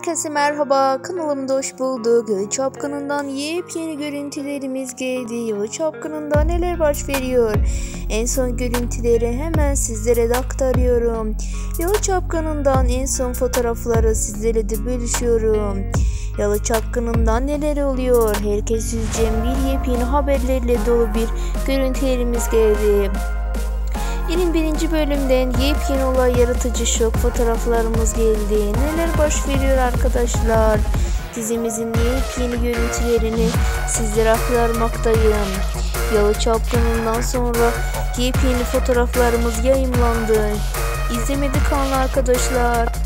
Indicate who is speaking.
Speaker 1: Herkese merhaba, kanalımda hoş bulduk. Yalı Çapkını'ndan yepyeni görüntülerimiz geldi. Yalı Çapkını'nda neler baş veriyor? En son görüntüleri hemen sizlere de aktarıyorum. Yalı Çapkını'ndan en son fotoğrafları sizlere de bölüşüyorum. Yalı Çapkını'ndan neler oluyor? Herkes yüzeceğim bir yepyeni haberlerle dolu bir görüntülerimiz geldi. 21. bölümden yepyeni olay yaratıcı şok fotoğraflarımız geldi. Neler baş veriyor arkadaşlar? Dizimizin yepyeni görüntülerini sizlere aktarmaktayım. Yalı Çapkını'ndan sonra yepyeni fotoğraflarımız yayımlandı. İzlemedi kalın arkadaşlar.